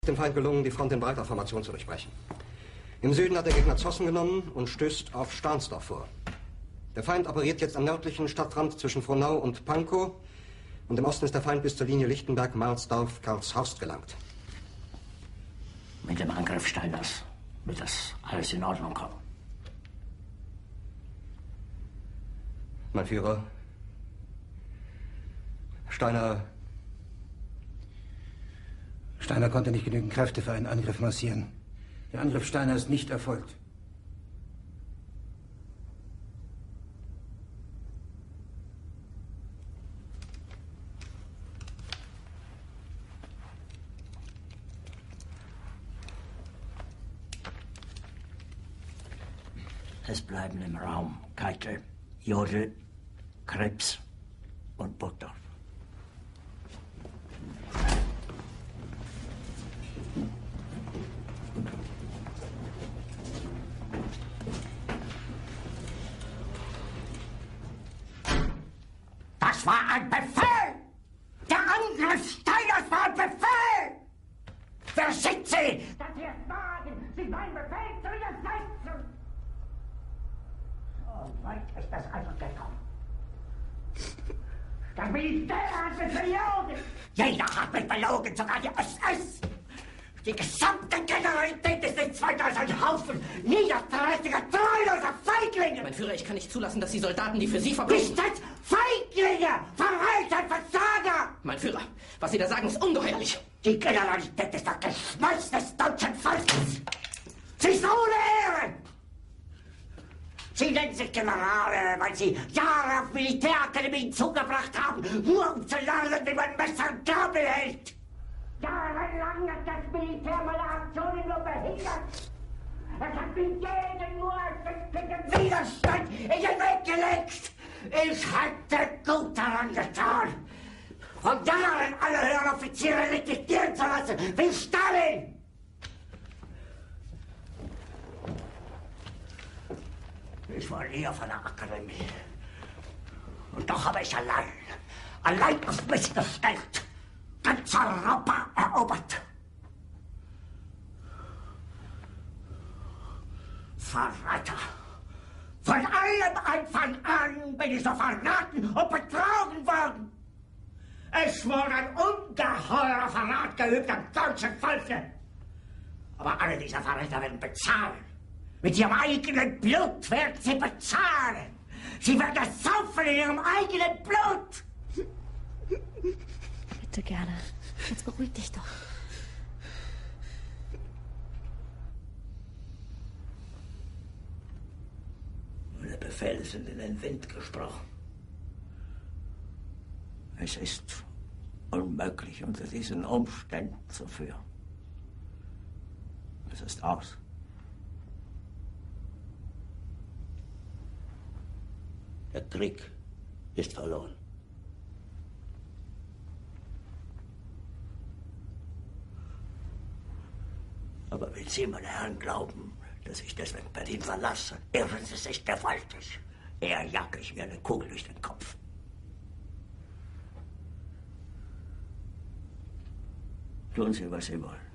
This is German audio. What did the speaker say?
dem Feind gelungen, die Front in breiter Formation zu durchbrechen. Im Süden hat der Gegner Zossen genommen und stößt auf Stahnsdorf vor. Der Feind operiert jetzt am nördlichen Stadtrand zwischen Frohnau und Pankow und im Osten ist der Feind bis zur Linie Lichtenberg-Marsdorf-Karlshorst gelangt. Mit dem Angriff Steiners wird das alles in Ordnung kommen. Mein Führer, Steiner konnte nicht genügend Kräfte für einen Angriff massieren. Der Angriff Steiner ist nicht erfolgt. Es bleiben im Raum Keitel, Jodl, Krebs und Burgdorf. Das war ein Befehl! Der Angriff Steiners war ein Befehl! Versicht Sie, dass Sie es wagen, sich meinen Befehl zu widersetzen! So weit ist das also gekommen. Das Militär hat mich belogen! Jeder hat mich belogen, sogar die SS! Die gesamte Generalität ist nichts weiter als ein Haufen niederträchtiger, treuloser Feiglinge! Mein Führer, ich kann nicht zulassen, dass die Soldaten, die für Sie verbringen... Nicht als Feiglinge! Verreiter, Versager! Mein Führer, was Sie da sagen, ist ungeheuerlich! Die Generalität ist das Geschmolz des deutschen Volkes! Sie ist ohne Ehre! Sie nennen sich Generale, weil Sie Jahre auf Militärakademien zugebracht haben, nur um zu lernen, wie man Messer und Gabel hält! Jahrelang hat das Militär meine Aktionen nur behindert. Es hat mir jeden nur ersichtlichen Widerstand in den Weg gelegt. Ich hätte gut daran getan, von Jahren alle höheren Offiziere liquidieren zu lassen, wie Stalin. Ich war nie auf einer Akademie. Und doch habe ich allein auf mich gestellt, ganz Europa erobert. Verräter! Von allem Anfang an bin ich so verraten und betrogen worden. Es wurde ein ungeheurer Verrat geübt am deutschen Volke. Aber alle diese Verräter werden bezahlen. Mit ihrem eigenen Blut werden sie bezahlen. Sie werden das saufen in ihrem eigenen Blut. Bitte gerne. Jetzt beruhig dich doch. Meine Befehle sind in den Wind gesprochen. Es ist unmöglich, unter diesen Umständen zu führen. Es ist aus. Der Krieg ist verloren. Aber wenn Sie, meine Herren, glauben, dass ich deswegen Berlin verlasse, irren Sie sich gewaltig. Eher jage ich mir eine Kugel durch den Kopf. Tun Sie, was Sie wollen.